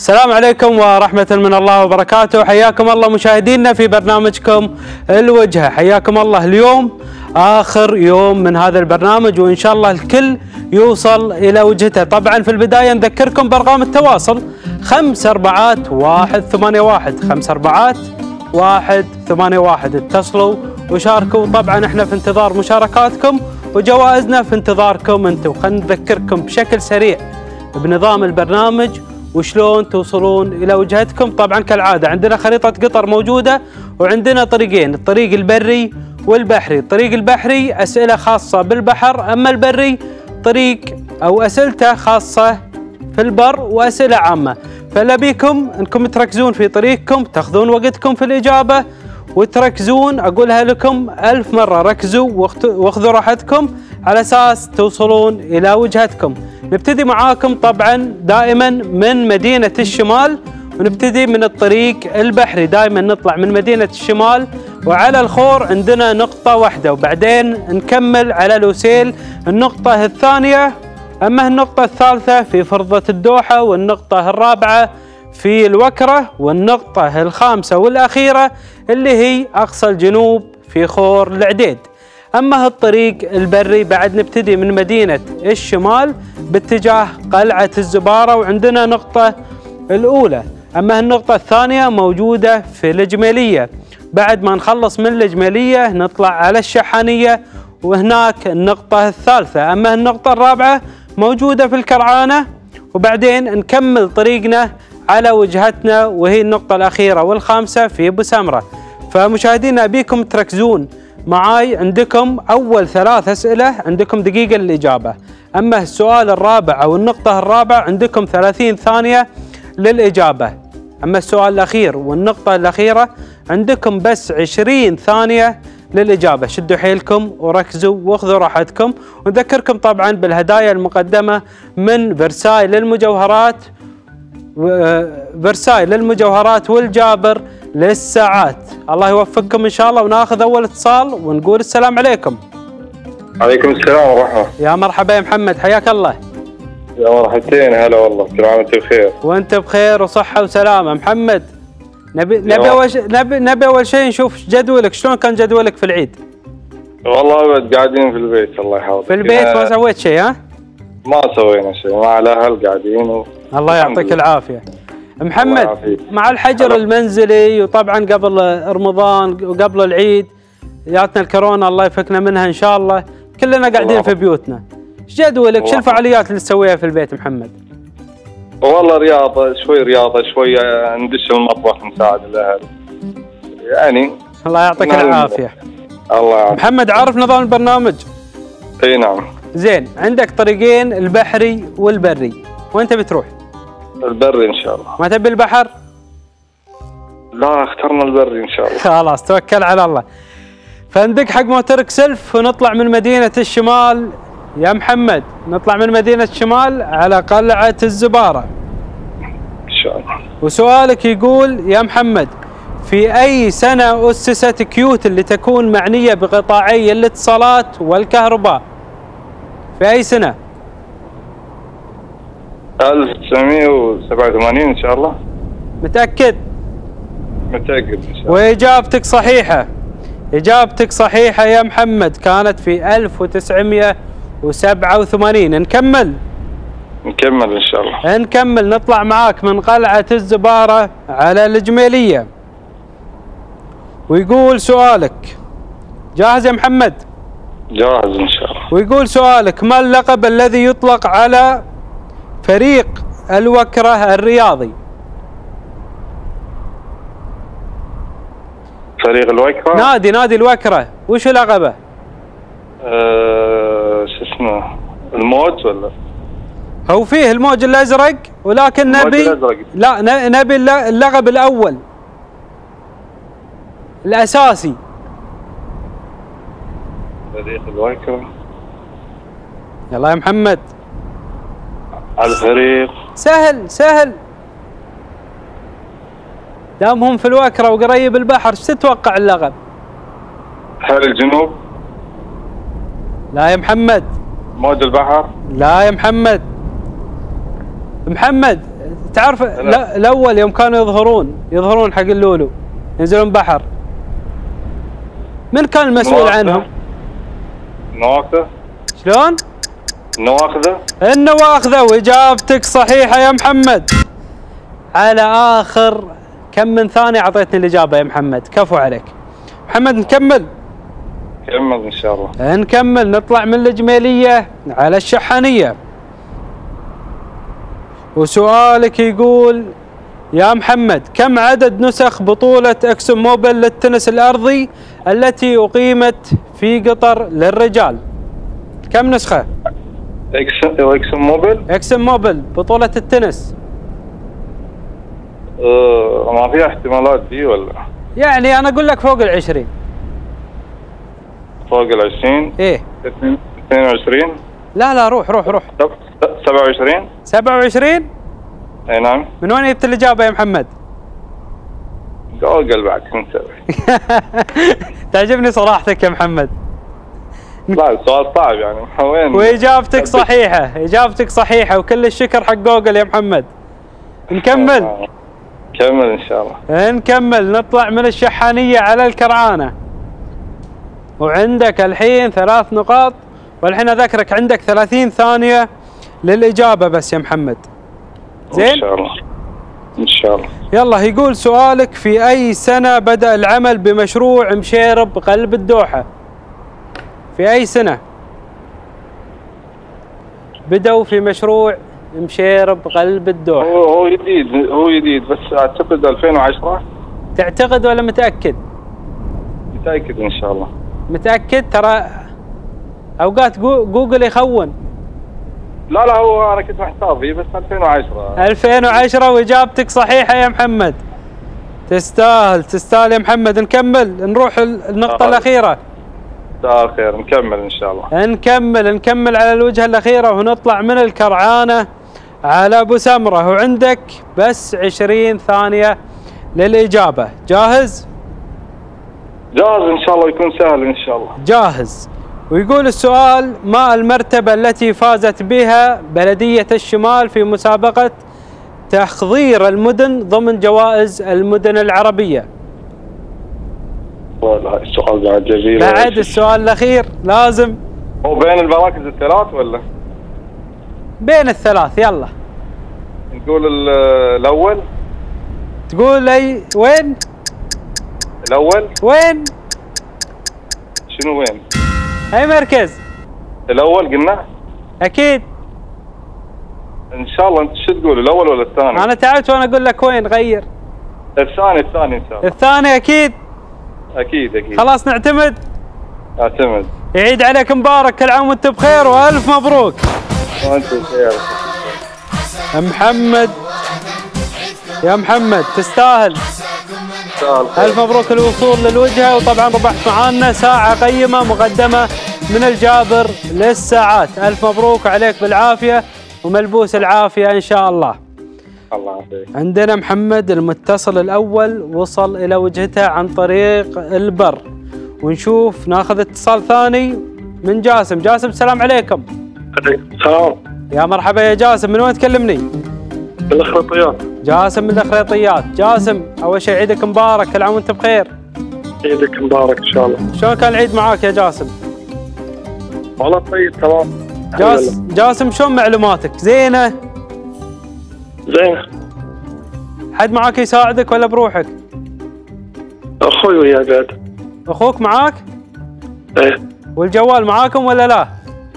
السلام عليكم ورحمة من الله وبركاته. حياكم الله مشاهدينا في برنامجكم الوجهة. حياكم الله. اليوم آخر يوم من هذا البرنامج وإن شاء الله الكل يوصل إلى وجهته. طبعا في البداية نذكركم بأرقام التواصل 54181 54181. اتصلوا وشاركوا. طبعا احنا في انتظار مشاركاتكم وجوائزنا في انتظاركم انتم. خلينا نذكركم بشكل سريع بنظام البرنامج وشلون توصلون إلى وجهتكم. طبعا كالعادة عندنا خريطة قطر موجودة وعندنا طريقين، الطريق البري والبحري. الطريق البحري أسئلة خاصة بالبحر، أما البري طريق أو أسئلته خاصة في البر وأسئلة عامة. فلا بيكم أنكم تركزون في طريقكم، تأخذون وقتكم في الإجابة وتركزون. أقولها لكم 1000 مرة، ركزوا واخذوا راحتكم على أساس توصلون إلى وجهتكم. نبتدي معاكم طبعا دائما من مدينة الشمال ونبتدي من الطريق البحري. دائما نطلع من مدينة الشمال وعلى الخور عندنا نقطة واحدة وبعدين نكمل على لوسيل النقطة الثانية. أما النقطة الثالثة في فرضة الدوحة، والنقطة الرابعة في الوكرة، والنقطة الخامسة والأخيرة اللي هي أقصى الجنوب في خور العديد. أما الطريق البري بعد نبتدي من مدينة الشمال باتجاه قلعة الزبارة وعندنا نقطة الأولى. أما النقطة الثانية موجودة في الجميلية. بعد ما نخلص من الجميلية نطلع على الشحانية وهناك النقطة الثالثة. أما النقطة الرابعة موجودة في الكرعانة وبعدين نكمل طريقنا على وجهتنا وهي النقطة الأخيرة والخامسة في أبو سمرة. فمشاهدينا أبيكم تركزون معاي. عندكم أول 3 أسئلة عندكم دقيقة للإجابة. أما السؤال الرابع أو النقطة الرابعة عندكم 30 ثانية للإجابة. أما السؤال الأخير والنقطة الأخيرة عندكم بس 20 ثانية للإجابة. شدوا حيلكم وركزوا واخذوا راحتكم. ونذكركم طبعا بالهدايا المقدمة من فرساي للمجوهرات والجابر للساعات. الله يوفقكم إن شاء الله. وناخذ أول اتصال ونقول السلام عليكم. عليكم السلام ورحمة. يا مرحبا يا محمد، حياك الله. يا مرحبتين، هلا والله، كل عام وانت بخير. وانت بخير وصحة وسلامة. محمد نبي أول شيء نشوف جدولك، شلون كان جدولك في العيد؟ والله أبد قاعدين في البيت، الله يحفظك. في البيت ما سويت شيء؟ ها؟ ما سوينا شيء، مع الأهل قاعدين الله يعطيك العافية. محمد مع الحجر المنزلي وطبعا قبل رمضان وقبل العيد جاتنا الكورونا الله يفكنا منها ان شاء الله، كلنا قاعدين في بيوتنا. ايش جدولك؟ شو الفعاليات اللي تسويها في البيت محمد؟ والله رياضة شوي ندش المطبخ نساعد الأهل يعني. الله يعطيك العافية. الله يعافيك. محمد عارف نظام البرنامج؟ اي نعم. زين، عندك طريقين البحري والبري، وين تبي تروح؟ البري ان شاء الله. ما تبي البحر؟ لا اخترنا البري ان شاء الله. خلاص توكل على الله. فندق حق موترك سلف ونطلع من مدينة الشمال يا محمد. نطلع من مدينة الشمال على قلعة الزبارة ان شاء الله. وسؤالك يقول يا محمد: في أي سنة أسست كيوت اللي تكون معنية بقطاعي الاتصالات والكهرباء؟ في أي سنة؟ 1987 ان شاء الله. متأكد؟ متأكد ان شاء الله. وإجابتك صحيحة. إجابتك صحيحة يا محمد، كانت في 1987. نكمل ان شاء الله. نكمل. نطلع معاك من قلعة الزبارة على الجميلية ويقول سؤالك. جاهز يا محمد؟ جاهز ان شاء الله. ويقول سؤالك: ما اللقب الذي يطلق على فريق الوكرة الرياضي؟ فريق الوكرة؟ نادي الوكرة، وش لقبه؟ شو اسمه؟ الموج ولا؟ هو فيه الموج الأزرق ولكن نبي نبي اللقب الأول الأساسي. فريق الوكرة. يلا يا محمد. الفريق سهل دامهم في الوكرة وقريب البحر. ايش تتوقع اللقب؟ بحر الجنوب. لا يا محمد. موج البحر. لا يا محمد. تعرف الاول يوم كانوا يظهرون حق اللولو ينزلون بحر، من كان المسؤول عنهم؟ نواقذة. شلون؟ نواقذة. النواقذة، واجابتك صحيحة يا محمد. على اخر كم من ثانية اعطيتني الاجابة يا محمد، كفو عليك. محمد نكمل؟ كمل ان شاء الله. نكمل، نطلع من الجميلية على الشحانية. وسؤالك يقول يا محمد كم عدد نسخ بطولة اكسون موبل للتنس الارضي التي اقيمت في قطر للرجال؟ كم نسخة؟ اكسون موبل؟ اكسون موبل بطولة التنس. ما فيها احتمالات دي ولا؟ يعني انا اقول لك فوق ال20. فوق ال20؟ ايه 22. لا روح 27. 27؟ اي نعم. من وين جبت الاجابة يا محمد؟ جوجل بعد كنت اسوي. تعجبني صراحتك يا محمد. لا السؤال صعب يعني وين. واجابتك صحيحة، اجابتك صحيحة، وكل الشكر حق جوجل يا محمد. نكمل؟ كمل ان شاء الله. نكمل، نطلع من الشحانية على الكرعانة. وعندك الحين 3 نقاط، والحين اذكرك عندك 30 ثانية للإجابة بس يا محمد. زين؟ ان شاء الله. ان شاء الله. يلا يقول سؤالك في أي سنة بدأ العمل بمشروع مشيرب قلب الدوحة؟ في أي سنة بدأوا في مشروع مشيرب قلب الدوحة؟ هو جديد بس اعتقد 2010. تعتقد ولا متأكد؟ متأكد ان شاء الله. متأكد؟ ترى اوقات جوجل يخون. لا هو انا كنت محتار فيه بس 2010. 2010 واجابتك صحيحة يا محمد. تستاهل يا محمد. نكمل، نروح النقطة الأخيرة. مساء الخير. نكمل ان شاء الله. نكمل على الوجهة الأخيرة، ونطلع من الكرعانة على ابو سمرة، وعندك بس 20 ثانية للإجابة. جاهز؟ جاهز ان شاء الله، يكون سهل ان شاء الله. جاهز. ويقول السؤال ما المرتبة التي فازت بها بلدية الشمال في مسابقة تخضير المدن ضمن جوائز المدن العربية؟ والله السؤال بعد جميل. بعد السؤال الأخير لازم. هو بين المراكز الثلاث ولا؟ بين الثلاث. يلا نقول الأول. تقول أي وين؟ الأول. وين؟ شنو وين؟ أي مركز؟ الأول قلنا؟ أكيد. إن شاء الله. أنت شو تقول الأول ولا الثاني؟ أنا تعبت وأنا أقول لك وين. غير. الثاني إن شاء الله. الثاني أكيد. أكيد. خلاص نعتمد. اعتمد. يعيد عليك مبارك، كل عام وأنت بخير وألف مبروك. وأنت بخير محمد. يا محمد تستاهل. ألف مبروك الوصول للوجهة، وطبعا ربحت معانا ساعة قيمة مقدمة من الجابر للساعات. ألف مبروك عليك بالعافية وملبوس العافية إن شاء الله. الله يعافيك. عندنا محمد المتصل الأول وصل إلى وجهته عن طريق البر، ونشوف ناخذ اتصال ثاني من جاسم. جاسم السلام عليكم. السلام. يا مرحبا يا جاسم، من وين تكلمني؟ من الخريطيات. جاسم من الخريطيات. جاسم أول شيء عيدك مبارك، كل عام وأنت بخير. عيدك مبارك إن شاء الله. شلون كان العيد معاك يا جاسم؟ والله طيب تمام. جاسم شلون معلوماتك؟ زينة؟ زين. حد معاك يساعدك ولا بروحك؟ أخوي وياه قاعد. أخوك معاك؟ إيه. والجوال معاكم ولا لا؟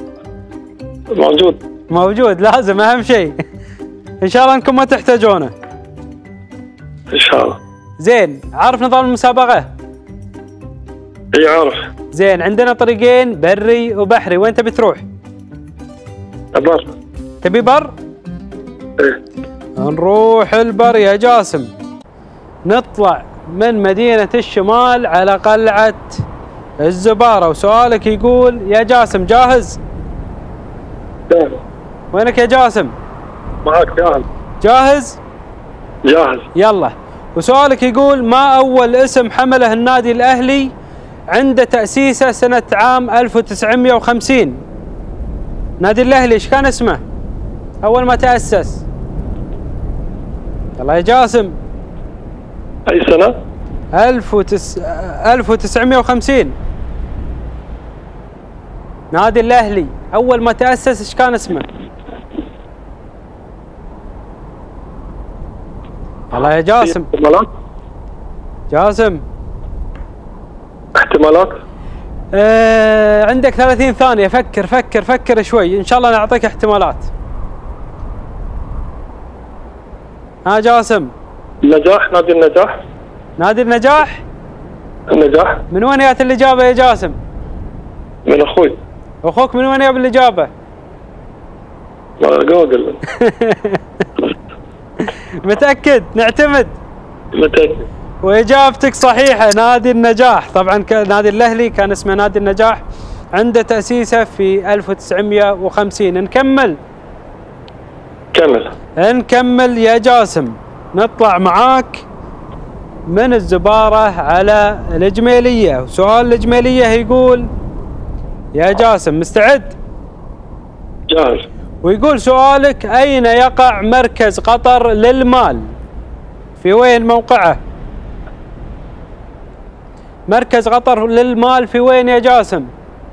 موجود لازم، أهم شيء. إن شاء الله أنكم ما تحتاجونه. إن شاء الله. زين، عارف نظام المسابقة؟ إي عارف. زين، عندنا طريقين بري وبحري، وين تبي تروح؟ بر. تبي بر؟ إيه. نروح البر يا جاسم. نطلع من مدينة الشمال على قلعة الزبارة، وسؤالك يقول يا جاسم جاهز؟ جاهز. وينك يا جاسم؟ معك. جاهز. يلا. وسؤالك يقول ما أول اسم حمله النادي الأهلي عند تأسيسه سنة عام 1950؟ نادي الأهلي ايش كان اسمه أول ما تأسس؟ يلا يا جاسم. أي سنة؟ 1950. نادي الأهلي أول ما تأسس إيش كان اسمه؟ يلا يا جاسم. احتمالات؟ جاسم. احتمالات؟ عندك 30 ثانية، فكر فكر فكر شوي، إن شاء الله نعطيك احتمالات. ها جاسم. النجاح، نادي النجاح. نادي النجاح؟ النجاح. من وين جات الإجابة يا جاسم؟ من أخوي. أخوك من وين جاب الإجابة؟ جوجل. متأكد؟ نعتمد؟ متأكد. وإجابتك صحيحة، نادي النجاح. طبعا نادي الأهلي كان اسمه نادي النجاح عند تأسيسه في 1950. نكمل؟ كمل. نكمل يا جاسم. نطلع معاك من الزبارة على الإجميلية. سؤال الإجميلية يقول يا جاسم، مستعد؟ جاهز. ويقول سؤالك: أين يقع مركز قطر للمال؟ في وين موقعه؟ مركز قطر للمال في وين يا جاسم؟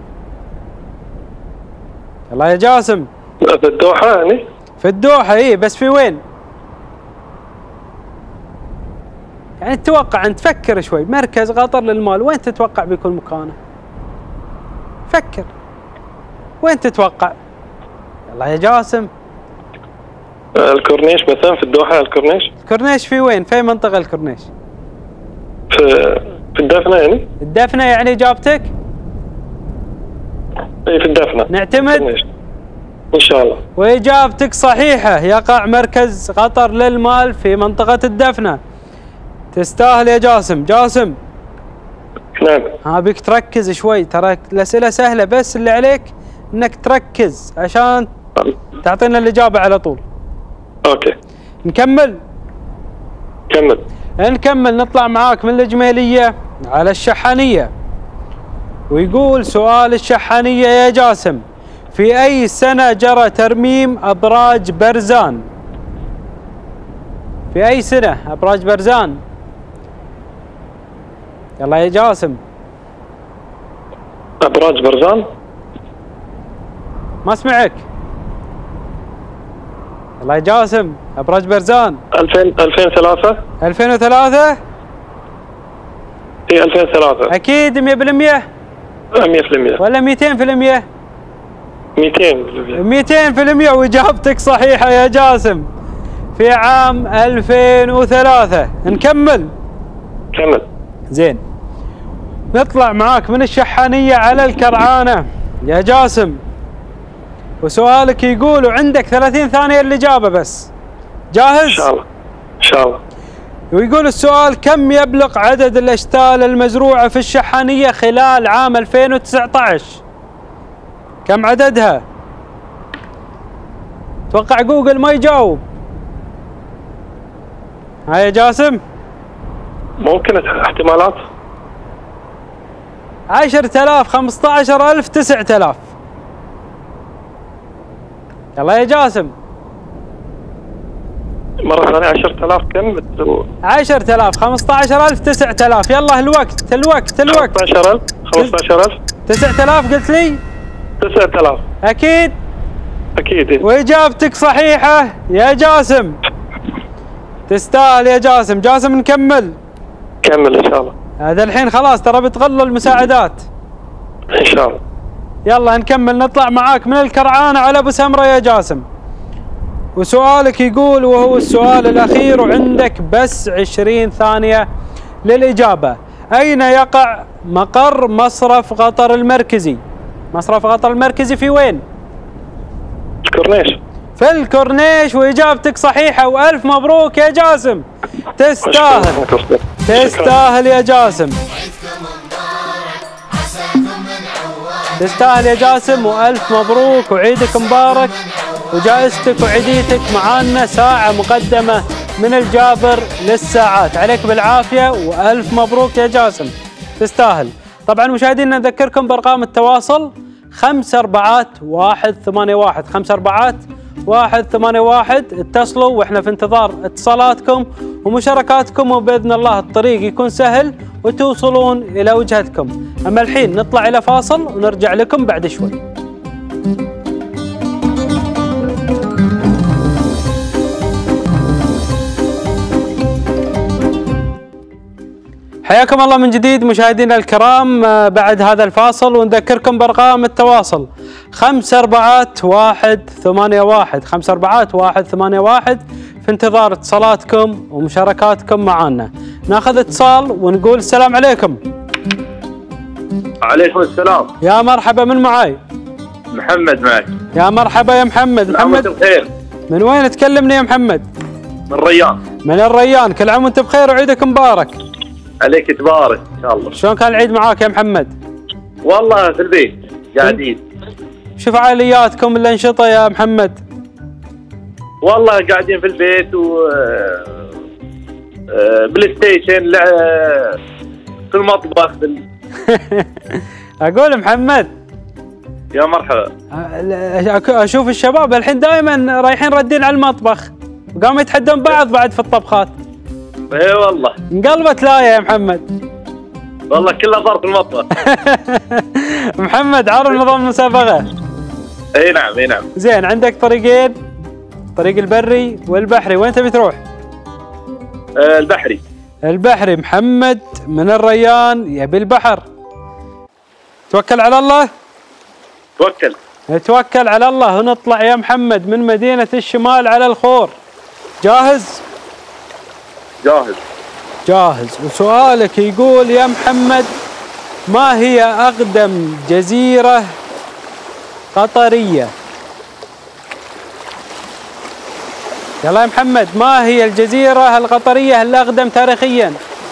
يلا يا جاسم. في الدوحة يعني؟ في الدوحة. إيه بس في وين؟ يعني تتوقع أنت، فكر شوي. مركز قطر للمال وين تتوقع بيكون مكانه؟ فكر وين تتوقع؟ يلا يا جاسم. الكورنيش مثلا، في الدوحة الكورنيش. الكورنيش في وين؟ في منطقة الكورنيش؟ في الدفنة يعني؟ الدفنة يعني إجابتك؟ اي في الدفنة. نعتمد؟ الكورنيش. ان شاء الله. وإجابتك صحيحة، يقع مركز قطر للمال في منطقة الدفنة. تستاهل يا جاسم. جاسم. نعم. بيك تركز شوي، ترى الأسئلة سهلة، بس اللي عليك انك تركز عشان تعطينا الإجابة على طول. اوكي. نكمل؟ كمل. نكمل. نطلع معاك من الإجميلية على الشحانية. ويقول سؤال الشحانية يا جاسم: في أي سنة جرى ترميم أبراج برزان؟ في أي سنة أبراج برزان؟ يلا يا جاسم. أبراج برزان؟ ما اسمعك. يلا يا جاسم. أبراج برزان 2003. 2003؟ اي 2003 أكيد 100%؟ 100% ولا 200%؟ 200%. 200%. وإجابتك صحيحة يا جاسم، في عام 2003. نكمل؟ كمل. زين. نطلع معاك من الشحانية على الكرعانة يا جاسم. وسؤالك يقول، وعندك 30 ثانية الإجابة بس. جاهز؟ إن شاء الله. إن شاء الله. ويقول السؤال: كم يبلغ عدد الأشتال المزروعة في الشحانية خلال عام 2019؟ كم عددها؟ توقع جوجل ما يجاوب. ها يا جاسم. ممكن احتمالات؟ 10,000 15,000 9,000. يلا يا جاسم. مرة ثانية 10,000 كم؟ 10,000 15,000 9,000. يلا الوقت الوقت الوقت. 15,000 15,000 9,000 قلت لي؟ 9,000 أكيد؟ أكيد. وإجابتك صحيحة يا جاسم. تستاهل يا جاسم. جاسم نكمل؟ كمل إن شاء الله. هذا الحين خلاص ترى بتغلوا المساعدات. إن شاء الله. يلا نكمل. نطلع معاك من الكرعانة على أبو سمرة يا جاسم. وسؤالك يقول، وهو السؤال الأخير وعندك بس 20 ثانية للإجابة: أين يقع مقر مصرف قطر المركزي؟ مصرف قطر المركزي في وين؟ الكورنيش. في الكورنيش. وإجابتك صحيحة، وألف مبروك يا جاسم. تستاهل. تستاهل يا جاسم. تستاهل يا جاسم، وألف مبروك وعيدك مبارك. وجائزتك وعيديتك معانا ساعة مقدمة من الجابر للساعات. عليك بالعافية وألف مبروك يا جاسم. تستاهل. طبعا مشاهدينا نذكركم بأرقام التواصل: 54181 541 181. اتصلوا واحنا في انتظار اتصالاتكم ومشاركاتكم، وبإذن الله الطريق يكون سهل وتوصلون إلى وجهتكم. أما الحين نطلع إلى فاصل ونرجع لكم بعد شوي. حياكم الله من جديد مشاهدينا الكرام بعد هذا الفاصل، ونذكركم بأرقام التواصل 54181 54181 في انتظار اتصالاتكم ومشاركاتكم معنا. ناخذ اتصال ونقول السلام عليكم. عليكم السلام. يا مرحبا، من معاي؟ محمد معك. يا مرحبا يا محمد. محمد بخير. من وين تكلمني يا محمد؟ من الريان. من الريان، كل عام وانت بخير وعيدك مبارك. عليك تبارك ان شاء الله. شلون كان العيد معاك يا محمد؟ والله في البيت قاعدين. شو فعالياتكم الأنشطة يا محمد؟ والله قاعدين في البيت و بلاي ستيشن في المطبخ أقول محمد يا مرحبا. أشوف الشباب الحين دائما رايحين ردين على المطبخ وقاموا يتحدون بعض بعد في الطبخات. اي والله انقلبت لا يا محمد. والله كله صار في المطبخ. محمد عارف نظام المسابقة؟ اي نعم اي نعم. زين، عندك طريقين، طريق البري والبحري، وين تبي تروح؟ البحري. البحري. محمد من الريان يبي البحر. توكل على الله؟ توكل. نتوكل على الله ونطلع يا محمد من مدينة الشمال على الخور. جاهز؟ جاهز. جاهز. وسؤالك يقول يا محمد: ما هي أقدم جزيرة قطرية؟ يلا يا محمد، ما هي الجزيرة القطرية الأقدم تاريخيا؟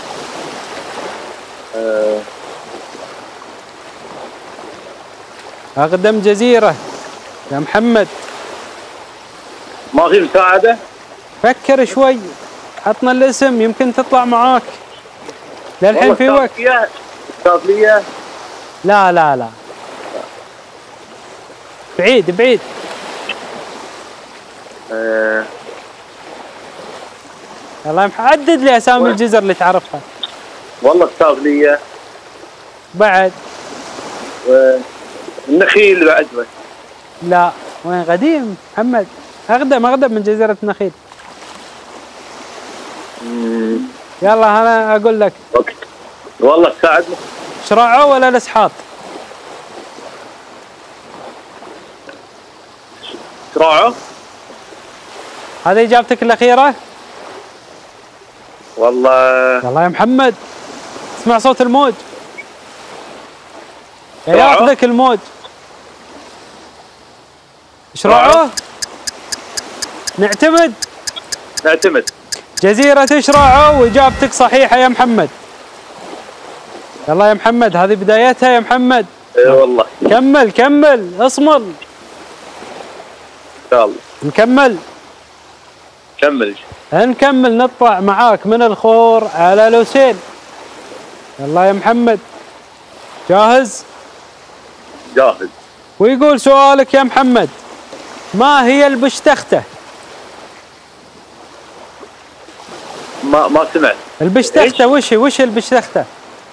أقدم جزيرة يا محمد. ما في مساعدة؟ فكر شوي، عطنا الاسم يمكن تطلع معاك. للحين في وقت. السافلية. لا لا لا، بعيد بعيد. يلا يا محمد، عدد لي اسامي الجزر اللي تعرفها. والله السافلية بعد. النخيل بعد. لا، وين قديم محمد، اقدم من جزيرة النخيل. يلا انا اقول لك. والله تساعدني. شراعو ولا الاسحاط؟ شراعو. هذه اجابتك الاخيرة؟ والله. يلا يا محمد، اسمع صوت الموج. ياخذك الموج. شراعو. نعتمد. جزيرة شراعو، واجابتك صحيحة يا محمد. يلا يا محمد، هذه بدايتها يا محمد. اي والله. كمل اصمل. ان شاء الله. نكمل نطلع معاك من الخور على لوسيل. يلا يا محمد، جاهز؟ جاهز. ويقول سؤالك يا محمد: ما هي البشتختة؟ ما سمعت. البشتختة وش البشتختة؟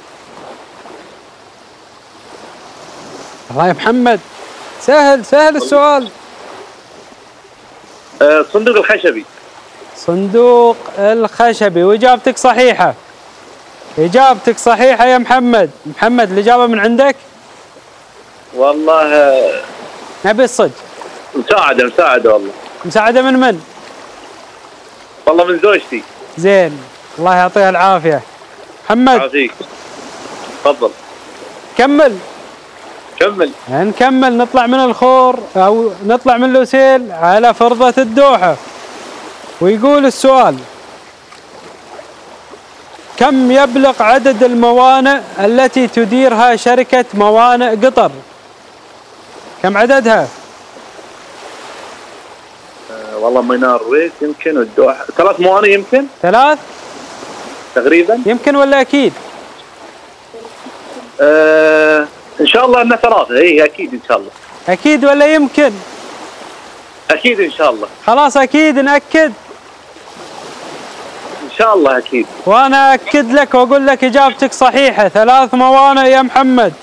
الله يا محمد، سهل السؤال. صندوق الخشبي. صندوق الخشبي، واجابتك صحيحة. اجابتك صحيحة يا محمد. الإجابة من عندك؟ والله نبي الصدق. مساعدة والله. مساعدة من؟ والله من زوجتي. زين، الله يعطيها العافية. محمد يعافيك. تفضل. كمل. نكمل نطلع من الخور أو نطلع من لوسيل على فرضة الدوحة. ويقول السؤال: كم يبلغ عدد الموانئ التي تديرها شركة موانئ قطر؟ كم عددها؟ والله منار ويس يمكن، والدوحة 3 موانئ يمكن. 3 تقريبا. يمكن ولا أكيد؟ إن شاء الله أنها 3. إيه أكيد إن شاء الله. أكيد ولا يمكن؟ اكيد ان شاء الله. خلاص أكيد نأكد. ان شاء الله اكيد. وأنا أكد لك وأقول لك إجابتك صحيحة، 3 موانئ يا محمد.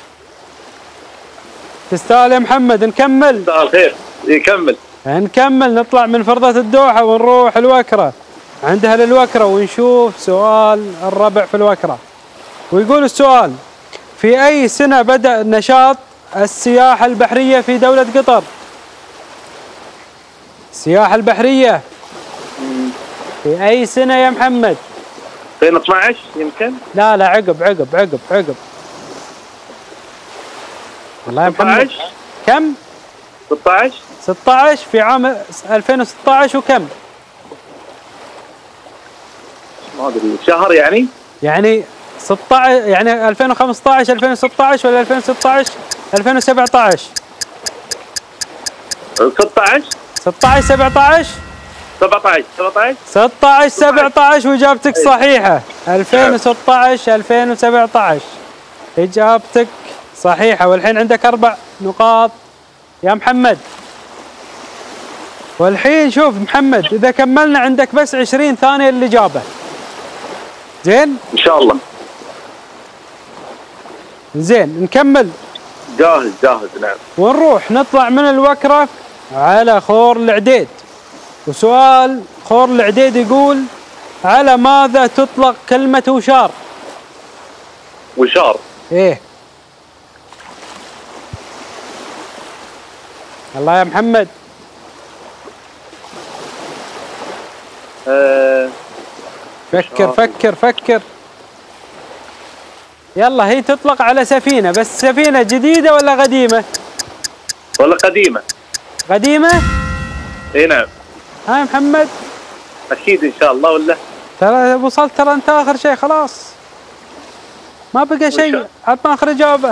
تستاهل يا محمد. نكمل. مساء الخير. يكمل. نكمل، نطلع من فرضة الدوحة ونروح الوكرة عند أهل الوكرة ونشوف سؤال الربع في الوكرة. ويقول السؤال: في أي سنة بدأ نشاط السياحة البحرية في دولة قطر؟ السياحة البحرية في أي سنة يا محمد؟ 2012 يمكن. لا عقب. والله يا محمد. 16. كم؟ 16. 16 في عام 2016. وكم؟ ما ادري شهر يعني 16، يعني 2015 2016 ولا 2016 2017؟ 16 16 17 16 17 واجابتك صحيحة. 2016 2017 اجابتك صحيحة. والحين عندك 4 نقاط يا محمد. والحين شوف محمد، إذا كملنا عندك بس 20 ثانية للإجابة. زين؟ ان شاء الله. زين نكمل. جاهز نعم. ونروح نطلع من الوكرة على خور العديد. وسؤال خور العديد يقول: على ماذا تطلق كلمة وشار؟ وشار. ايه. الله يا محمد. فكر. يلا، هي تطلق على سفينة، بس سفينة جديدة ولا قديمة؟ ولا قديمة. قديمة؟ اي نعم. ها يا محمد؟ اكيد ان شاء الله. ولا ترى وصلت، ترى انت اخر شيء خلاص، ما بقى شيء. عطنا اخر اجابة.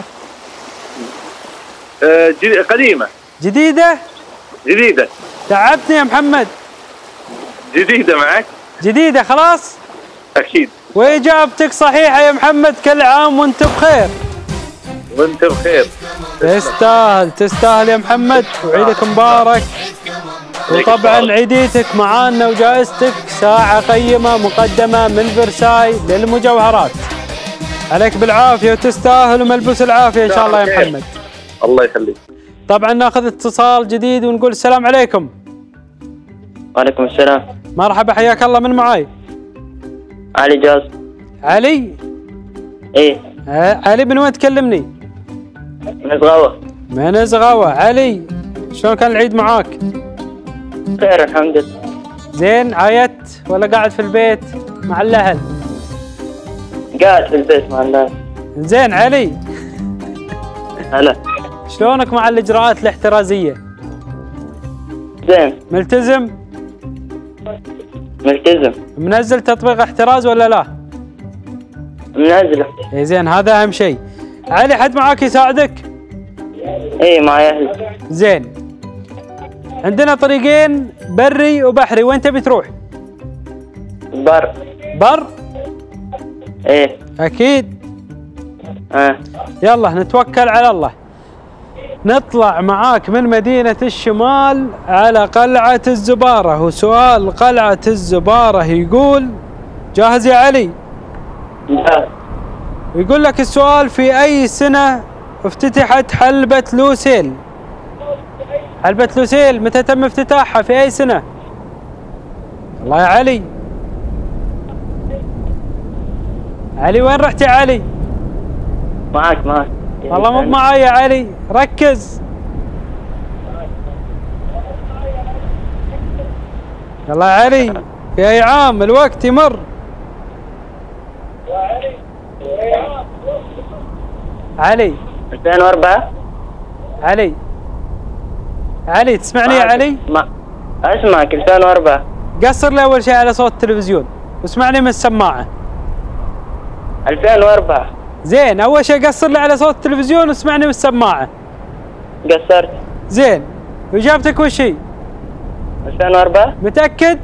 قديمة. جديدة. تعبتني يا محمد. جديدة معك. جديدة خلاص. اكيد. واجابتك صحيحة يا محمد. كل عام وانت بخير. وانت بخير. تستاهل يا محمد، وعيدك مبارك. وطبعا عيديتك معانا وجائزتك ساعة قيمة مقدمة من فرساي للمجوهرات. عليك بالعافية وتستاهل، وملبوس العافية ان شاء الله يا محمد. الله يخليك. طبعا ناخذ اتصال جديد ونقول السلام عليكم. وعليكم السلام. مرحبا، حياك الله. من معاي؟ علي جاز. علي؟ ايه. علي من وين تكلمني؟ من زغاوة. من زغاوة. علي، شلون كان العيد معاك؟ خير الحمد لله. زين، عايدت ولا قاعد في البيت مع الاهل؟ قاعد في البيت مع الناس. زين علي. هلا. شلونك مع الاجراءات الاحترازية؟ زين. ملتزم؟ منزل تطبيق احتراز ولا لا؟ منزله. اي زين، هذا اهم شيء. علي، حد معاك يساعدك؟ ايه معي اهل. زين، عندنا طريقين، بري وبحري، وين تبي تروح؟ بر؟ ايه اكيد. يلا نتوكل على الله. نطلع معاك من مدينة الشمال على قلعة الزبارة. وسؤال قلعة الزبارة يقول: جاهز يا علي؟ جاهز. يقول لك السؤال: في أي سنة افتتحت حلبة لوسيل؟ حلبة لوسيل متى تم افتتاحها؟ في أي سنة؟ الله يا علي. علي وين رحت يا علي؟ معك. والله مو معاي يا علي، ركز. يلا يا علي، في أي عام؟ الوقت يمر. علي 2004. علي تسمعني يا علي؟ ما اسمعك. 2004. قصر لي أول شيء على صوت التلفزيون واسمعني من السماعة. 2004. زين، أول شيء قصر لي على صوت التلفزيون واسمعني من السماعة. قصرت. زين، إجابتك وش هي؟ 2004. متأكد؟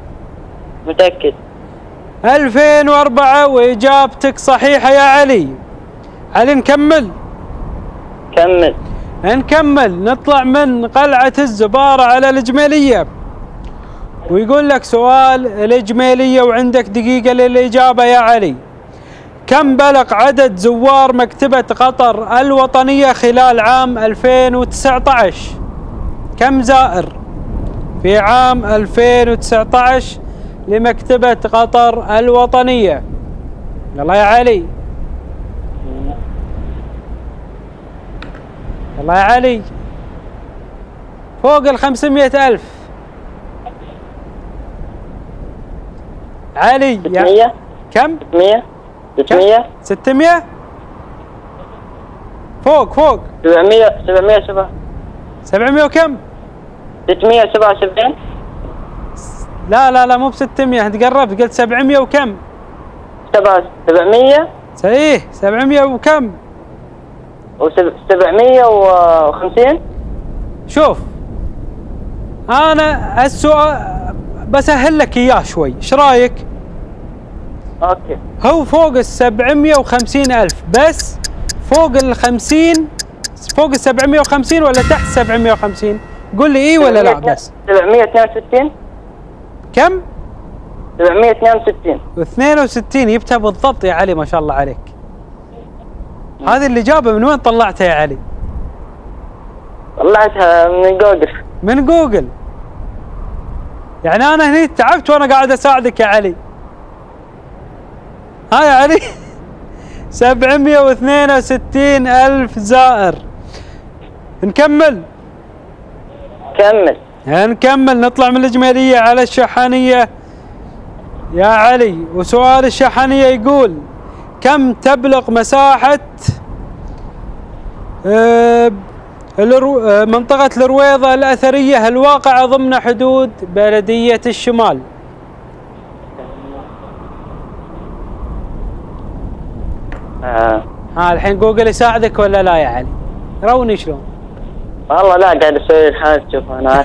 2004 وإجابتك صحيحة يا علي. علي نكمل؟ كمل. نكمل نطلع من قلعة الزبارة على الإجمالية. ويقول لك سؤال الإجمالية وعندك دقيقة للإجابة يا علي. كم بلغ عدد زوار مكتبة قطر الوطنية خلال عام 2019؟ كم زائر في عام 2019 لمكتبة قطر الوطنية؟ يلا يا علي، يلا يا علي. فوق 500,000 علي. 600. كم؟ 600. 600. 600. فوق 700. 700. 700 وكم؟ 677. لا مو ب 600، انت قربت، قلت 700 وكم؟ 700 صحيح 700 وكم؟ و750. شوف انا السؤال بسهل لك اياه شوي، ايش رايك؟ اوكي. هو فوق 750,000 بس فوق 50، فوق 750 ولا تحت 750؟ قول لي اي ولا لا بس. 762. كم؟ 762. و62 جبتها بالضبط يا علي، ما شاء الله عليك. هذه الإجابة من وين طلعتها يا علي؟ طلعتها من جوجل. من جوجل. يعني أنا هني تعبت وأنا قاعد أساعدك يا علي. ها يا علي 762,000 زائر. نكمل. كمل. نكمل نطلع من الإجمالية على الشحانية يا علي. وسؤال الشحانية يقول كم تبلغ مساحة منطقة الرويضة الأثرية الواقعة ضمن حدود بلدية الشمال؟ ها الحين جوجل يساعدك ولا لا يا علي؟ روني شلون؟ والله لا قاعد اسوي الحاجة. شوف انا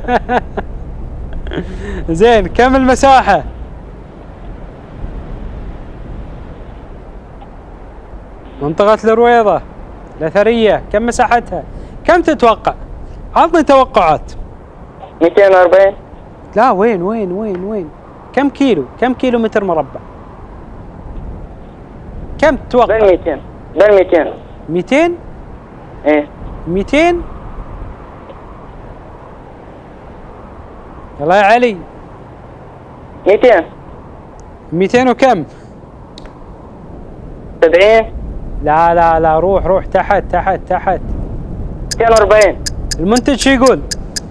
زين كم المساحة؟ منطقة الرويضة الأثرية كم مساحتها؟ كم تتوقع؟ عطني توقعات. 240. لا وين كم كيلو؟ كم كيلو متر مربع؟ كم تتوقع؟ بين 200. بين 200. 200؟ ايه 200؟ يلا يا علي. 200. 200 وكم؟ 70. لا روح تحت 240. المنتج شو يقول؟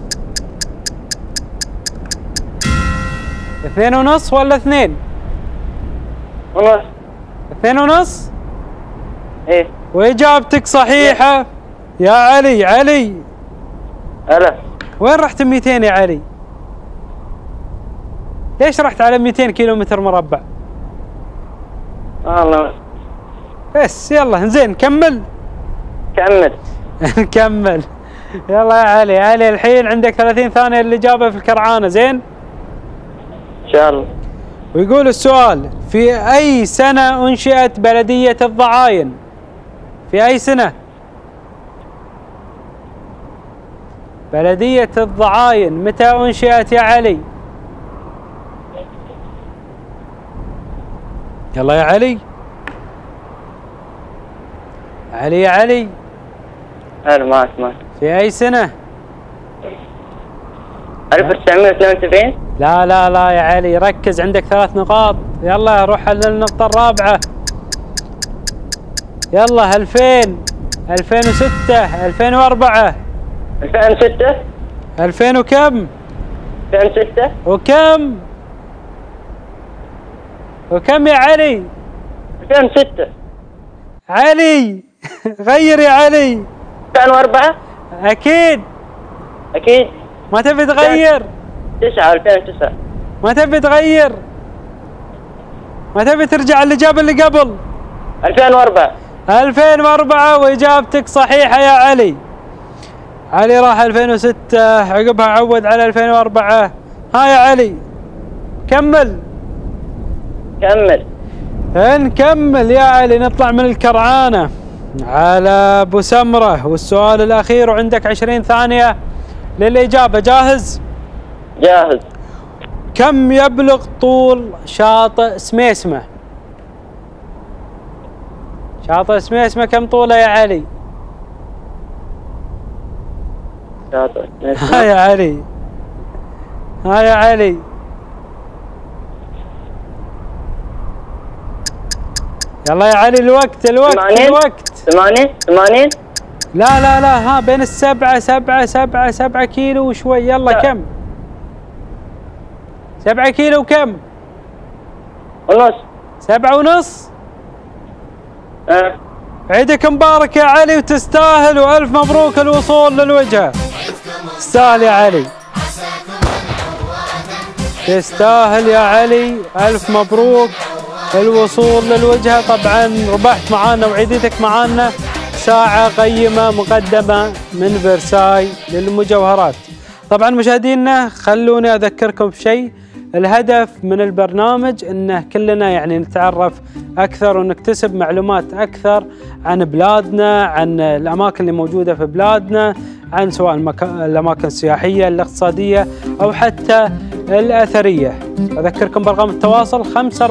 2.5 ولا 2؟ ونص. 2.5؟ ايه. وإجابتك صحيحة يا علي. هلا. وين رحت 200 يا علي؟ ليش رحت على 200 كيلو متر مربع؟ والله بس يلا زين كمل. نكمل. يلا يا علي الحين عندك 30 ثانية للإجابة في الكرعانة. زين ان شاء الله. ويقول السؤال في أي سنة أنشئت بلدية الضعاين؟ في أي سنة؟ بلدية الضعاين متى أنشئت يا علي؟ يلا يا علي. يا علي. هلا ما اسمع. في أي سنة؟ 1972. لا يا علي ركز، عندك 3 نقاط. يلا روح للنقطة الرابعة. يلا 2000 2006 2004 2006. 2000 وكم؟ 2006. وكم يا علي؟ 2006. علي غير يا علي. 2004. أكيد ما تبي تغير؟ 2009. ما تبي تغير؟ ما تبي ترجع الإجابة اللي قبل؟ 2004. 2004 وإجابتك صحيحة يا علي. علي راح 2006 عقبها عود على 2004. ها يا علي كمل. نكمل يا علي. نطلع من الكرعانة على ابو سمره. والسؤال الاخير وعندك 20 ثانيه للاجابه. جاهز؟ جاهز. كم يبلغ طول شاطئ سميسمه؟ شاطئ سميسمه كم طوله يا علي؟ ها يا علي، ها يا علي. يلا يا علي الوقت 80. لا ها بين سبعة كيلو وشوي. يلا كم؟ 7 كيلو وكم؟ ونص. 7 ونص. عيدك مبارك يا علي وتستاهل، والف مبروك الوصول للوجهة. تستاهل يا علي، تستاهل يا علي، الف مبروك الوصول للوجهة. طبعا ربحت معانا وعيدتك معانا ساعة قيمة مقدمة من فرساي للمجوهرات. طبعا مشاهدينا خلوني اذكركم بشيء، الهدف من البرنامج انه كلنا يعني نتعرف اكثر ونكتسب معلومات اكثر عن بلادنا، عن الاماكن اللي موجوده في بلادنا، عن سواء الاماكن السياحيه، الاقتصاديه او حتى الاثريه. اذكركم برقم التواصل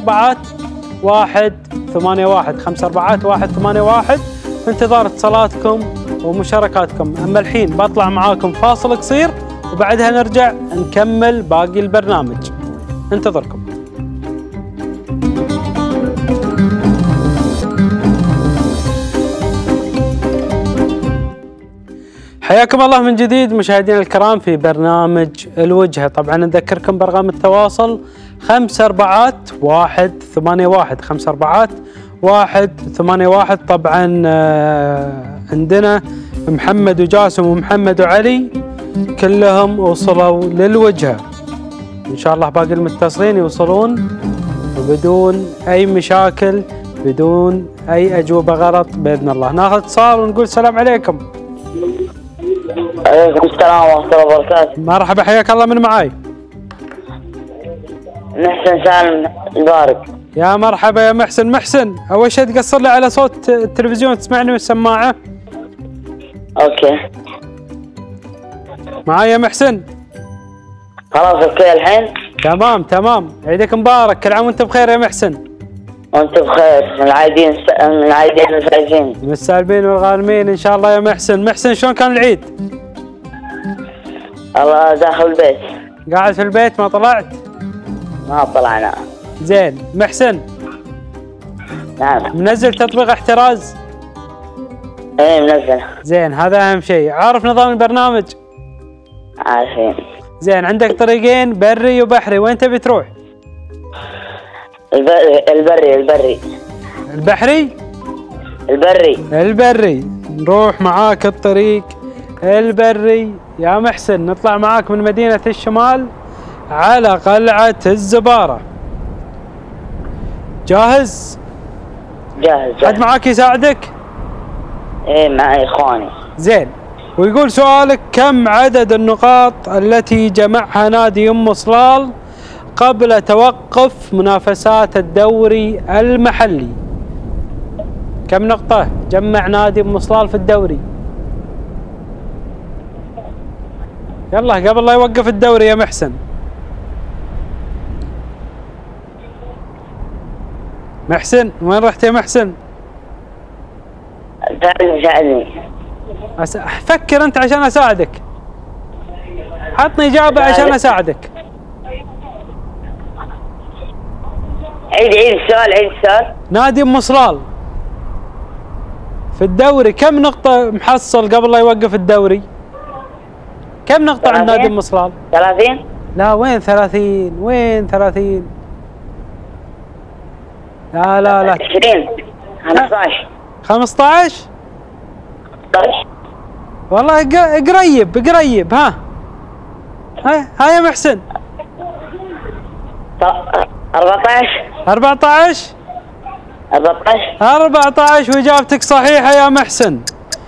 54181 54181 في انتظار اتصالاتكم ومشاركاتكم. اما الحين بطلع معاكم فاصل قصير وبعدها نرجع نكمل باقي البرنامج. انتظركم. حياكم الله من جديد مشاهدينا الكرام في برنامج الوجهة. طبعا نذكركم برقم التواصل 54181 54181. طبعا عندنا محمد وجاسم ومحمد وعلي كلهم وصلوا للوجهة. ان شاء الله باقي المتصلين يوصلون وبدون اي مشاكل، بدون اي اجوبة غلط باذن الله. ناخذ اتصال ونقول السلام عليكم. عليكم السلام ورحمة الله وبركاته. مرحبا، حياك الله. من معاي؟ محسن سالم البارك. يا مرحبا يا محسن. محسن اول شيء تقصر لي على صوت التلفزيون تسمعني من السماعة. اوكي معاي يا محسن؟ خلاص اوكي الحين تمام. عيدك مبارك، كل عام وانت بخير يا محسن. وانت بخير، من العايدين الفايزين، من السالبين والغانمين ان شاء الله يا محسن. محسن شلون كان العيد؟ الله داخل البيت. قاعد في البيت ما طلعت؟ ما طلعنا. زين. محسن نعم. منزل تطبيق احتراز؟ ايه منزل. زين، هذا اهم شيء. عارف نظام البرنامج؟ عارفين. زين، عندك طريقين بري وبحري، وين تبي تروح؟ البري. البحري؟ البري. نروح معاك الطريق البري يا محسن. نطلع معاك من مدينة الشمال على قلعة الزبارة. جاهز؟ جاهز. حد معاك يساعدك؟ ايه معي اخواني. زين. ويقول سؤالك: كم عدد النقاط التي جمعها نادي ام صلال قبل توقف منافسات الدوري المحلي؟ كم نقطة جمع نادي ام صلال في الدوري؟ يلا قبل لا يوقف الدوري يا محسن. محسن وين رحت يا محسن؟ ساعدني. فكر انت عشان اساعدك. عطني اجابة عشان اساعدك. عيد السؤال. نادي ام صلال في الدوري كم نقطة محصل قبل لا يوقف الدوري؟ كم نقطة عند نادي ام صلال؟ 30. لا وين 30؟ وين 30؟ لا 20. 15. 15؟ والله قريب. ها يا محسن. 14 واجابتك صحيحة يا محسن.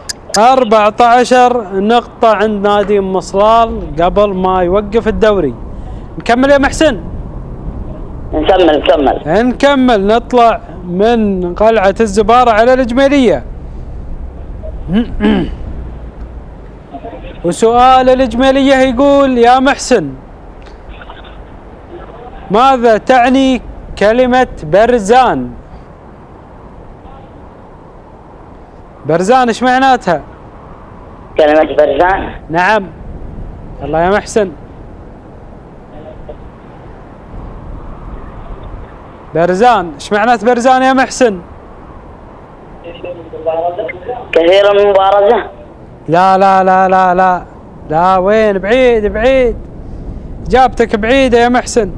14 نقطة عند نادي ام صلال قبل ما يوقف الدوري. نكمل يا محسن؟ نكمل. نطلع من قلعة الزبارة على الجميلية. وسؤال الإجمالية يقول يا محسن، ماذا تعني كلمة برزان؟ برزان ايش معناتها؟ كلمة برزان؟ نعم. الله يا محسن. برزان ايش معنات برزان يا محسن؟ كثير من المبارزة؟ لا لا لا لا لا لا، وين؟ بعيد بعيد، اجابتك بعيدة يا محسن.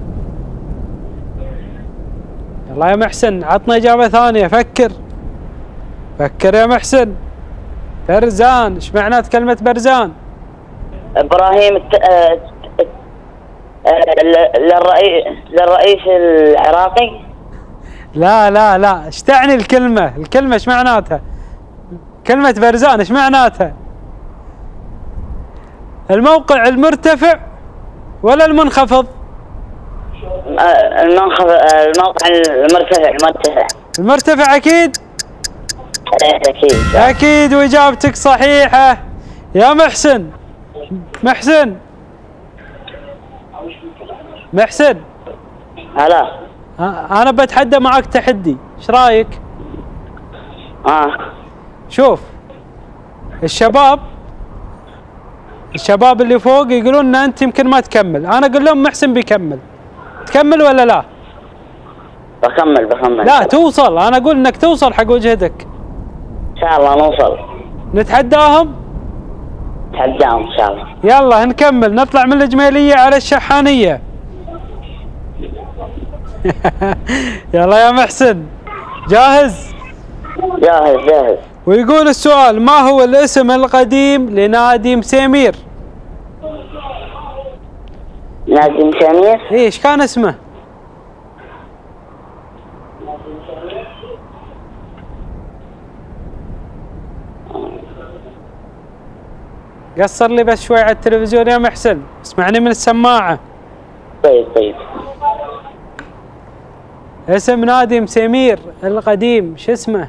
يلا يا محسن عطنا اجابة ثانية، فكر فكر يا محسن. برزان ايش معنات كلمة برزان؟ ابراهيم للرئيس العراقي؟ لا لا لا، ايش تعني الكلمة؟ الكلمة ايش معناتها؟ كلمة برزان ايش معناتها؟ الموقع المرتفع ولا المنخفض؟ الموقع المرتفع. المرتفع اكيد؟ اكيد اكيد، واجابتك صحيحة يا محسن. محسن هلا. انا بتحدى معك تحدي، ايش رايك؟ شوف، الشباب اللي فوق يقولون ان انت يمكن ما تكمل، انا اقول لهم محسن بيكمل. تكمل ولا لا؟ بكمل. لا توصل، انا اقول انك توصل حق وجهتك. ان شاء الله نوصل. نتحداهم ان شاء الله. يلا نكمل، نطلع من الإجمالية على الشحانية. يلا يا محسن، جاهز؟ جاهز. ويقول السؤال، ما هو الاسم القديم لنادي مسامير؟ نادي مسامير؟ ايش كان اسمه؟ قصر لي بس شوي على التلفزيون يا محسن، اسمعني من السماعة. طيب. اسم نادي مسامير القديم شو اسمه؟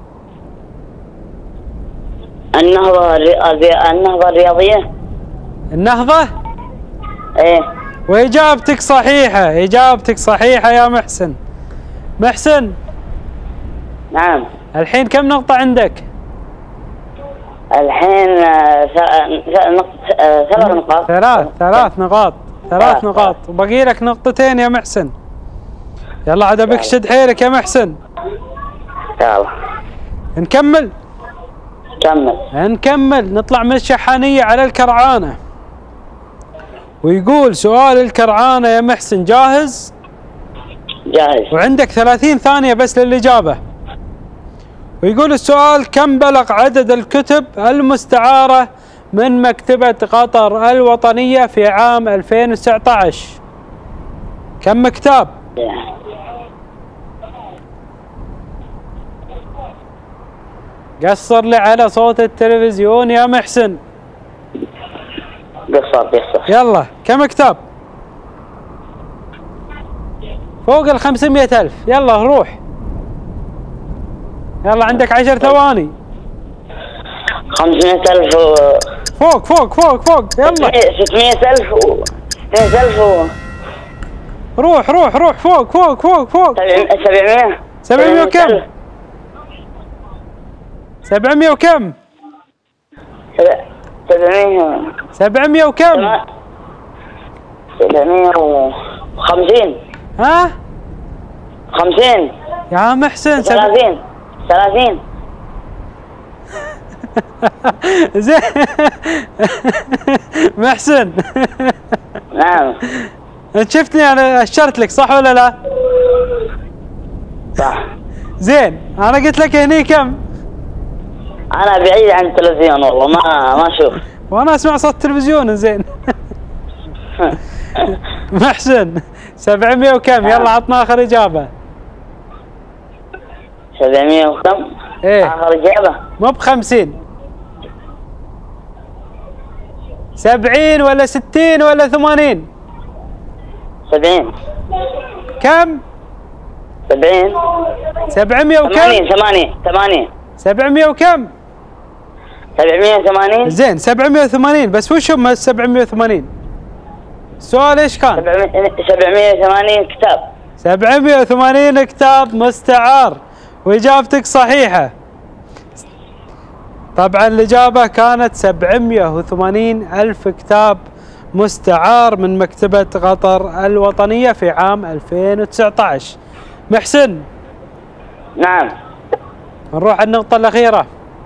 النهضة الرياضية. النهضة؟ ايه. واجابتك صحيحة يا محسن. نعم. الحين كم نقطة عندك؟ الحين 3 نقاط. ثلاث نقاط وبقي لك نقطتين يا محسن. يلا عاد ابيك شد حيلك يا محسن. يلا نكمل نطلع من الشحانية على الكرعانة. ويقول سؤال الكرعانة يا محسن، جاهز؟ وعندك 30 ثانية بس للإجابة. ويقول السؤال، كم بلغ عدد الكتب المستعارة من مكتبة قطر الوطنية في عام 2019؟ كم كتاب؟ قصر لي على صوت التلفزيون يا محسن. قصر. يلا كم كتاب؟ فوق 500,000. يلا روح، يلا عندك 10 ثواني. 500,000 فوق يلا. 600,000 روح فوق 700 وكم؟ 700 وكم؟ 700 وكم؟ 750. ها؟ 50 يا محسن. 30 زين. محسن. نعم. انت شفتني انا اشرت لك صح ولا لا؟ صح. زين، انا قلت لك هني كم؟ انا بعيد عن التلفزيون والله ما اشوف. وانا اسمع صوت التلفزيون. زين. محسن 700 وكم؟ يلا عطنا اخر اجابة. 700 وكم؟ ايه اخر اجابة. مو ب50. 70 ولا 60 ولا 80؟ 70. كم؟ 70. 700 وكم؟ 80. 700 وكم؟ 780. زين 780 بس وش هم 780؟ السؤال ايش كان؟ 780 كتاب. 780 كتاب مستعار واجابتك صحيحة. طبعا الإجابة كانت 780 ألف كتاب مستعار من مكتبة قطر الوطنية في عام 2019. محسن. نعم. نروح على النقطة الأخيرة.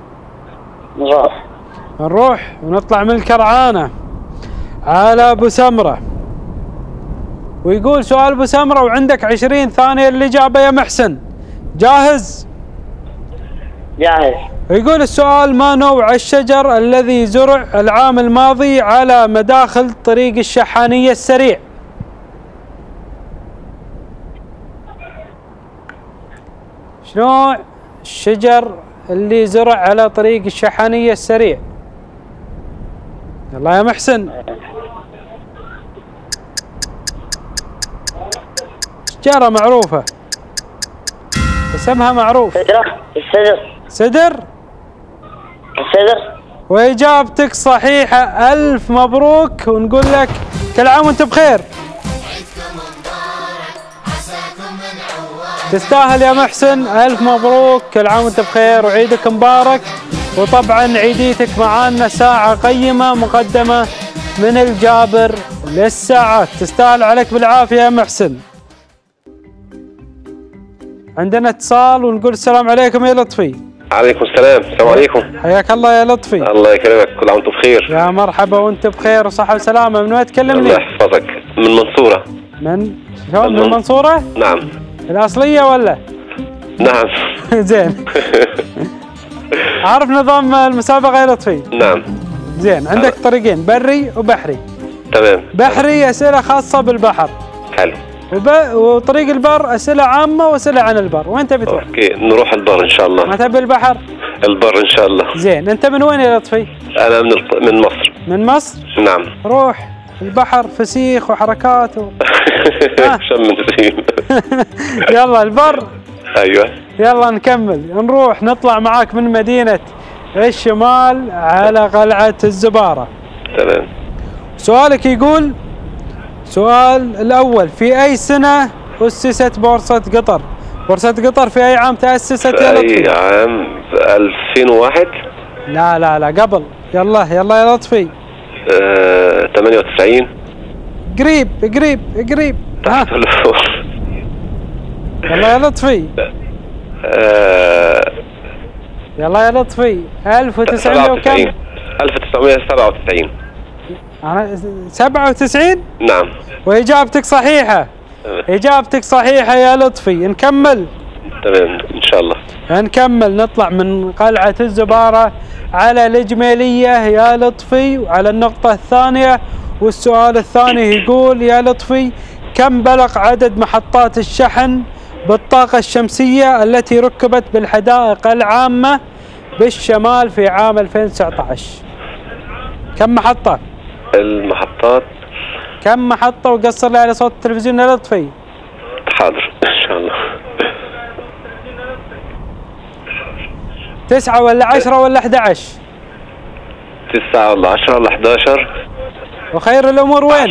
نروح ونطلع من الكرعانة على أبو سمرة، ويقول سؤال أبو سمرة وعندك 20 ثانية للإجابة يا محسن. جاهز؟ جاهز. ويقول السؤال: ما نوع الشجر الذي زرع العام الماضي على مداخل طريق الشحانية السريع؟ شنو الشجر اللي زرع على طريق الشحانية السريع؟ يلا يا محسن. شجرة معروفة، اسمها معروف. السدر. وإجابتك صحيحة، ألف مبروك، ونقول لك كل عام وأنت بخير. تستاهل يا محسن، ألف مبروك، كل عام وأنت بخير وعيدك مبارك. وطبعا عيديتك معانا ساعة قيمة مقدمة من الجابر للساعات، تستاهل، عليك بالعافية يا محسن. عندنا اتصال ونقول السلام عليكم يا لطفي. عليكم السلام. السلام عليكم. حياك الله يا لطفي. الله يكرمك، كل عام وانتم بخير. يا مرحبا وانت بخير وصحة وسلامة. من وين تكلمني؟ الله يحفظك. من المنصورة. من شلون؟ من المنصورة؟ نعم. الأصلية ولا؟ نعم. زين. عارف نظام المسابقة يا لطفي؟ نعم. زين، عندك طريقين، بري وبحري. تمام. بحري أسئلة خاصة بالبحر. حلو. وطريق البر أسئلة عامة وأسئلة عن البر. وين تبي تروح؟ اوكي، نروح البر ان شاء الله. ما تبي البحر؟ البر ان شاء الله. زين، أنت من وين يا لطفي؟ انا من مصر. من مصر؟ نعم. روح البحر فسيخ وحركات شم نسيم. يلا البر. ايوه. يلا نكمل، نروح نطلع معاك من مدينة الشمال على قلعة الزبارة. تمام. سؤالك يقول: سؤال الأول: في أي سنة أسست بورصة قطر؟ بورصة قطر في أي عام تأسست يا لطفي؟ في عام 2001. لا قبل. يلا يا لطفي. 98. قريب. ها يلا يا لطفي. يلا يا لطفي. 1900 وكم؟ 1997. 97؟ نعم. وإجابتك صحيحة. إجابتك صحيحة يا لطفي. نكمل. تمام ان شاء الله. نكمل، نطلع من قلعة الزبارة على الإجمالية يا لطفي وعلى النقطة الثانية. والسؤال الثاني يقول يا لطفي: كم بلغ عدد محطات الشحن بالطاقة الشمسية التي ركبت بالحدائق العامة بالشمال في عام 2019؟ كم محطة؟ المحطات. كم محطة؟ وقصر لي على صوت التلفزيون يا لطفي. حاضر ان شاء الله. 9 ولا 10 ولا 11؟ 9 ولا 10 ولا 11؟ وخير الأمور وين؟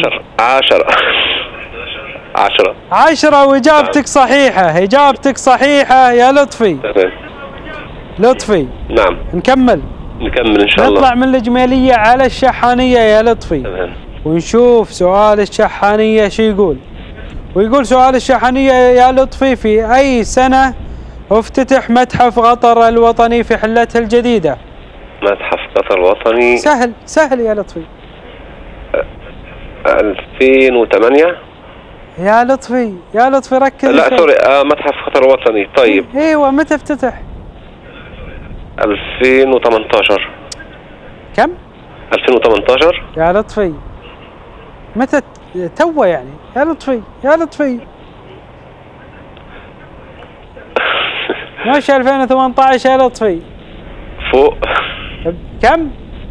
10. وإجابتك صحيحة. إجابتك صحيحة يا لطفي. تمام. لطفي. نعم. نكمل ان شاء الله. نطلع من الإجمالية على الشحانية يا لطفي. تمام. ونشوف سؤال الشحانية شو يقول. ويقول سؤال الشحانية يا لطفي: في أي سنة افتتح متحف قطر الوطني في حلته الجديدة؟ متحف قطر الوطني. سهل يا لطفي. 2008. يا لطفي ركز. لا سوري، متحف قطر الوطني. طيب. ايوه، متى افتتح؟ 2018. كم؟ 2018. يا لطفي متى؟ توه يعني يا لطفي. مش 2018 يا لطفي. فوق. كم؟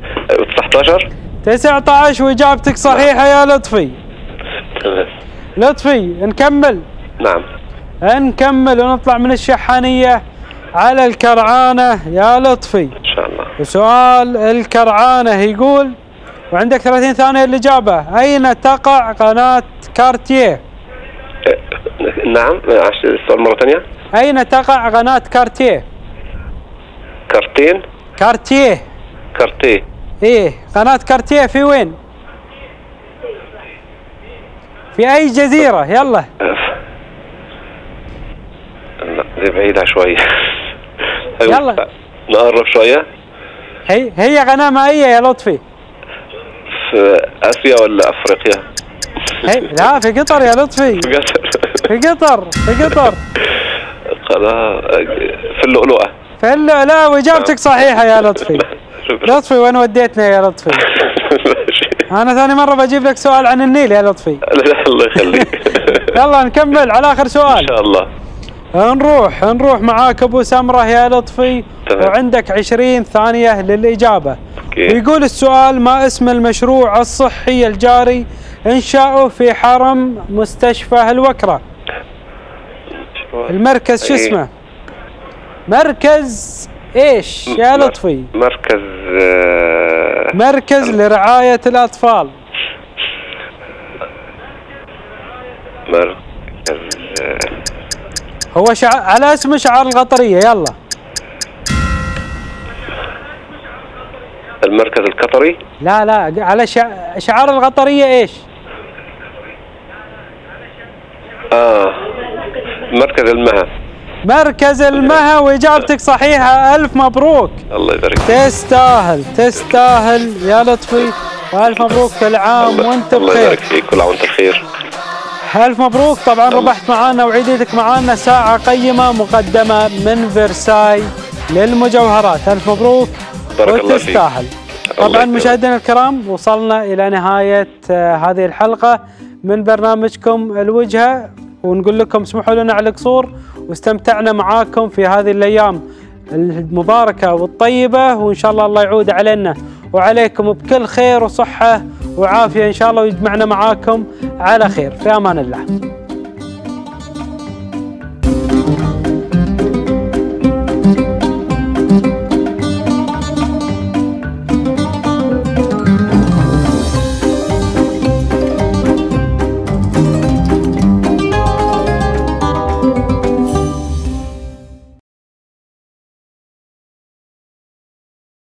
19. وإجابتك صحيحة يا لطفي. تمام. لطفي نكمل. نعم. نكمل ونطلع من الشحانية على الكرعانة يا لطفي. ان شاء الله. وسؤال الكرعانة يقول، وعندك 30 ثانية للإجابة، أين تقع قناة كارتيه؟ نعم، السؤال مرة ثانية. أين تقع قناة كارتيه؟ كارتين؟ كارتيه. كارتيه. إيه، قناة كارتيه في وين؟ في أي جزيرة؟ يلا. لا دي بعيدة شوية. يلا نقرب شوية. هي قناة مائية يا لطفي. في آسيا ولا أفريقيا؟ لا في قطر يا لطفي. في قطر. في قطر. في قطر. قناة في اللؤلؤة. في لا، وإجابتك صحيحة يا لطفي. لطفي وين وديتنا يا لطفي؟ أنا ثاني مرة بجيب لك سؤال عن النيل يا لطفي. الله يخليك. يلا نكمل على آخر سؤال. إن شاء الله. نروح معاك أبو سمرة يا لطفي. تمام. وعندك 20 ثانية للإجابة. يقول السؤال، ما اسم المشروع الصحي الجاري إنشاؤه في حرم مستشفى الوكرة؟ المركز شو اسمه؟ مركز ايش يا لطفي؟ مركز لرعاية الأطفال. مركز هو على اسم شعار القطرية. يلا. المركز القطري؟ لا على شعار القطرية ايش؟ مركز المها. مركز المها، وإجابتك صحيحة. ألف مبروك. الله يبارك. تستاهل يا لطفي، وألف مبروك. كل عام وأنت بخير. الله يبارك فيك، كل عام وأنت بخير. ألف مبروك. طبعا ربحت معانا وعيدتك معانا ساعة قيمة مقدمة من فرساي للمجوهرات. ألف مبروك وتستاهل. طبعا مشاهدينا الكرام، وصلنا إلى نهاية هذه الحلقة من برنامجكم الوجهة، ونقول لكم اسمحوا لنا على القصور، واستمتعنا معاكم في هذه الأيام المباركة والطيبة، وإن شاء الله يعود علينا وعليكم بكل خير وصحة وعافية إن شاء الله، ويجمعنا معاكم على خير. في أمان الله.